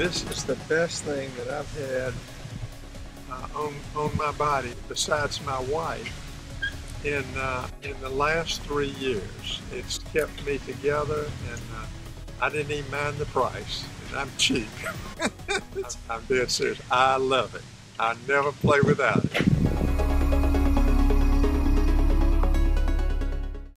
This is the best thing that I've had on my body, besides my wife, in the last 3 years. It's kept me together, and I didn't even mind the price. And I'm cheap. I'm dead serious. I love it. I never play without it.